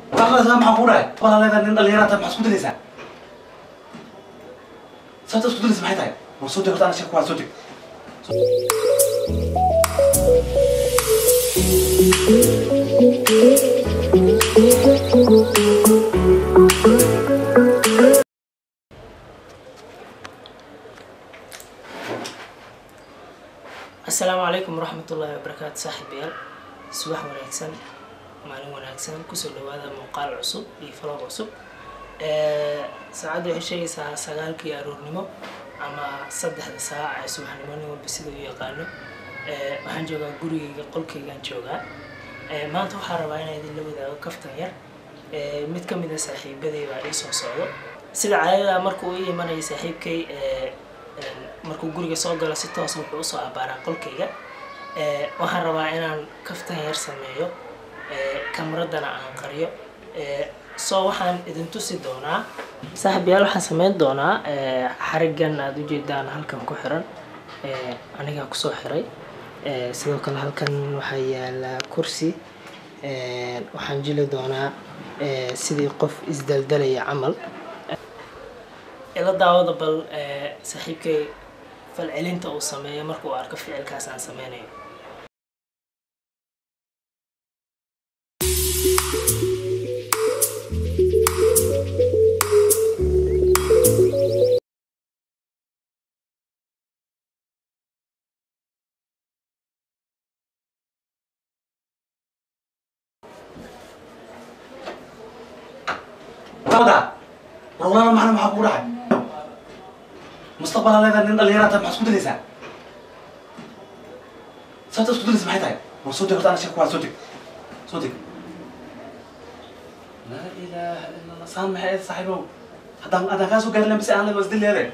والله زي ما حقوله والله لا نن اللي راتب محسوب ليسا صوتك ليسا maxay tahay وصوتك أنا شكوى صوتك السلام عليكم ورحمة الله وبركاته صاحبيال صباح وناكسن maalin wanaagsan kusoo dhawaada muuqaal cusub iyo vlog cusub saacadu waxay sheegaysaa 9 aroornimo ama 3 saac ee subaxnimo nin walba sida uu yaqaano waxaan joogaa gurigayga qolkaygaan joogaa maanta waxaan rabaa inaan idin la wadaago kaftan yar mid ka mid ah saaxiibaday baa ii soo socdo sida caadada markuu ii imanayay saaxiibkay markuu guriga soo galo si toos ah wuxuu u soo abaaraa qolkayga waxaan rabaa inaan kaftan yar sameeyo kameradana aan qariyo soo waxaan idin tusi doonaa saaxiibayaal waxaan sameyn doonaa xarigan aad u jeedaan halkan ku xiran aniga ku soo xiray sidoo kale halkan waxa yaala kursi waxaan jili doonaa sidii qof isdaldalaya camal ila daawada bal saaxiibkay falcelinta uu sameeyo markuu arko ficilkaas aan sameynayo هذا والله ما أنا محبور عاد مستقبل هذا نن اللي راتب محسوب ليسا صوتك ليسا maxay tahay وصوتك أنا شكوى صوتك لا إله إلا الله سامح يا صاحبه هذا كاسو قال لي بس أنا اللي بسدل هذا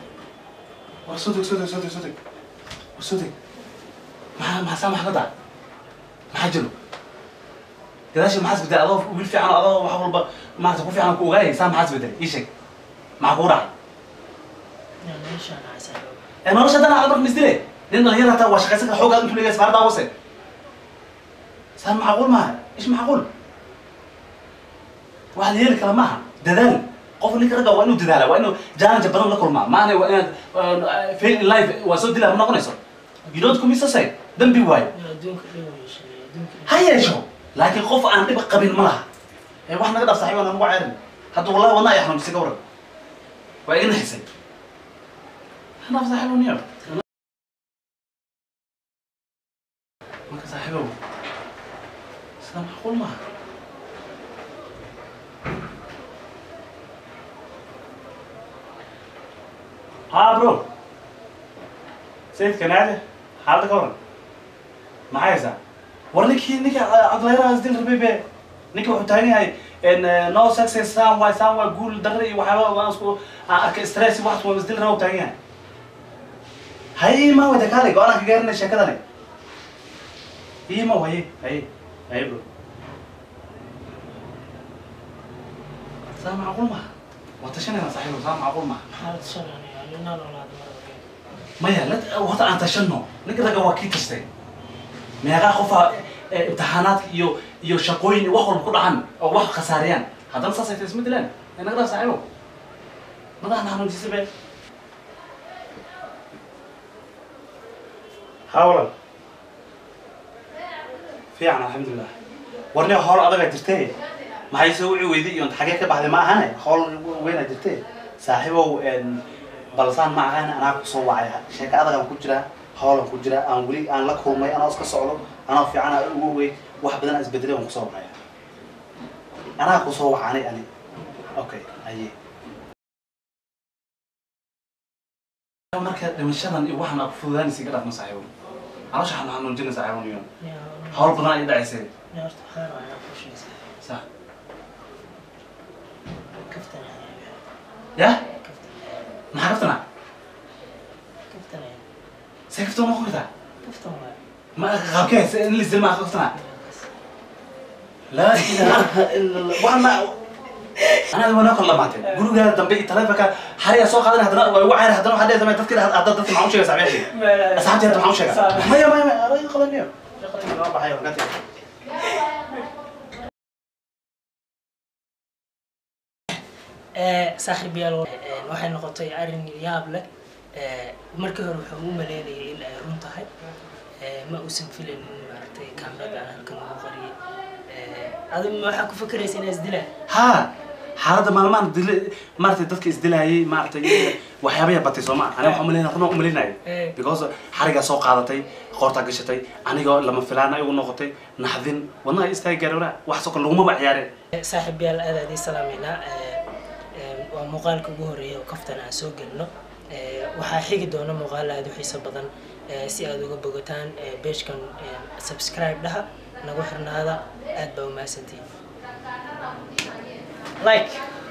وصوتك ما سامح قطع ما حجله كذاش ما حسب ده أضاف ويل في عنا أضاف وحاول ما تكون في عنا كوغاي سام حسب ده إيشك معقورة يعني إيش أنا عسل أنا مش أنا أقدر نزله لأن هي راه تواش كاسك حوجة أنتم اللي جالس فردا وصل سام معقول ما إيش معقول واحد هي الكلام معها دلال قف اللي كرجع وإنه دلالة وإنه جانا جبران لكم ما أنا وإنه في اللايف وصل دلالة من قناصر يدود كم يسوي دم بيواي هيا شو لكن خوف أنا تبقى قبل مرة هي واحد نقدر صحيح وأنا مو عارف حتى والله يحرم بسكورة وإيه حسين أنا صاحبه نير ما صاحبه سلام حقول ما برو سيد كنادي حالتك ورا معايا ساعة ورنيك عقليرها زدين ربيبي نيك وحتاني هاي ان نو سكسس سام واي قول دري وحاول وانا اسكو ستريس واحد ومزدل رو تاني هاي ما هو دكالك وانا كغيرنا شكدني هي ما هي برو سام معقول وتشني انا صاحبي سام معقول حالة شنو يعني انا ما يا لا وقت انت شنو نقدر واكيد تشتي meeqa qof imtixaanaadka iyo shaqooyin wax walba ku dhacan oo wax khasaariyaan haddana saas ay tahay ismeddelaan inaga saaxiibo madaxna xanuunjisabe hawlan fiican alxamdulilah warni howl adaga jirtay maxay soo wici weyday iyo xagee ka baxday ma ahane howl weyn jirtay saaxiibow balsaan ma ahaan anaa ku soo wacay sheeka adaga ku jira hawlan ku jira aan wali aan la kulmay ana iska socdo ana fiican ugu weey wax badan isbedelay aan ku soo wacay ana ku soo wacay ani okay aye marka dhimashadan iyo waxna ku fududaanaysa garaad ma saaxiibo ana shaxan xanuun jina saaxiibo niyo hawl badan ay dhacaysay horta xaar ana ku sheegay صح كفتنا يا ما عرفتنا كفتنا سيفتو ما خذها كفتنا ما غابكيس اللي زي ما خفتنا لا اله الا الله وانا انا كل ما تي قولوا يا دنبي تلفك حريا سو قادنا هدنا وعير هدنا حدا زي ما تفكر هدا دد معو شيء صاحبي اصحابتي هدا معو شيء ما راي قلني ما بحايا وقتي صاحب يالو waxay noqotay arin yaab leh markii hore wuxuu u maleynayay in ay run tahay ma uusan filan in maartay kaamrada halkan ugu qariyay adum waxa ku fakaraysaa in isdilaa ha xaalada maalmahan maartay dadka isdilaayay maartay waxyaabo batay Soomaa ana waxaan maleynaa run u maleynaayo because xariga soo qaadatay qoorta gashatay aniga lama filaan ay ugu noqotay naxdin wadnaha istaag gaarowna wax soo kale laguma baxyaareen saaxiib yaal aadaadii salaamina waa muuqaalka ugu horeeyay oo kaftan aan soo galno waxaa xigi doona muuqaal aad u xiiso badan si aad uga bogataan page-kan subscribe dhaha nagu xirnaada aad baa u mahadsantihiin like